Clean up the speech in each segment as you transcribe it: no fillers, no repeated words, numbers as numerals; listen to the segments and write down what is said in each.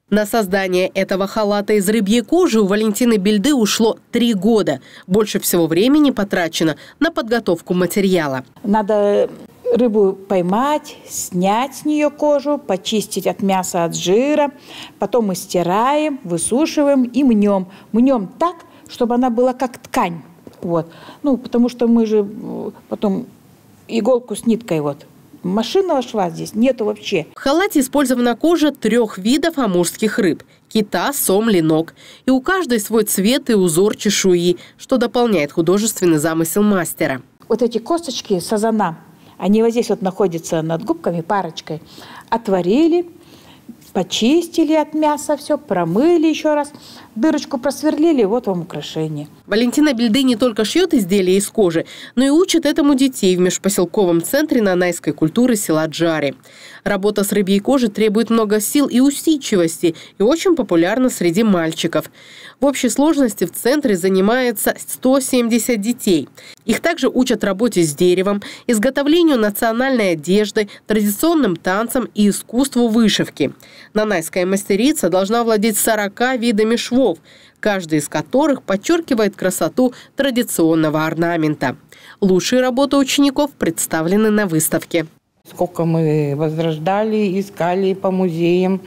На создание этого халата из рыбьей кожи у Валентины Бельды ушло 3 года. Больше всего времени потрачено на подготовку материала. Надо рыбу поймать, снять с нее кожу, почистить от мяса, от жира. Потом мы стираем, высушиваем и мнем. Мнем так, чтобы она была как ткань. Вот. Ну, потому что мы же потом иголку с ниткой вот. Машинного шва здесь нету вообще. В халате использована кожа 3 видов амурских рыб – кита, сом, ленок. И у каждой свой цвет и узор чешуи, что дополняет художественный замысел мастера. Вот эти косточки сазана, они вот здесь вот находятся над губками парочкой. Отварили, почистили от мяса все, промыли еще раз, дырочку просверлили, вот вам украшение. Валентина Бельды не только шьет изделия из кожи, но и учит этому детей в межпоселковом центре нанайской культуры села Джари. Работа с рыбьей кожей требует много сил и усидчивости и очень популярна среди мальчиков. В общей сложности в центре занимается 170 детей. Их также учат работе с деревом, изготовлению национальной одежды, традиционным танцам и искусству вышивки. Нанайская мастерица должна владеть 40 видами швов, каждый из которых подчеркивает красоту традиционного орнамента. Лучшие работы учеников представлены на выставке. Сколько мы возрождали, искали по музеям,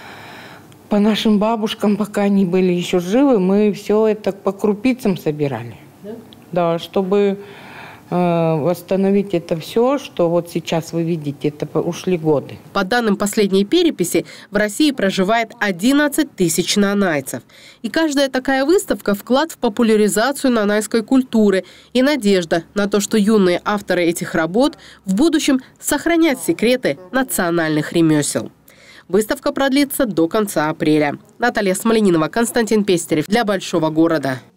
по нашим бабушкам, пока они были еще живы, мы все это по крупицам собирали. Да, чтобы восстановить это все, что вот сейчас вы видите, это ушли годы. По данным последней переписи, в России проживает 11 тысяч нанайцев. И каждая такая выставка – вклад в популяризацию нанайской культуры и надежда на то, что юные авторы этих работ в будущем сохранят секреты национальных ремесел. Выставка продлится до конца апреля. Наталья Смоленинова, Константин Пестерев для Большого города.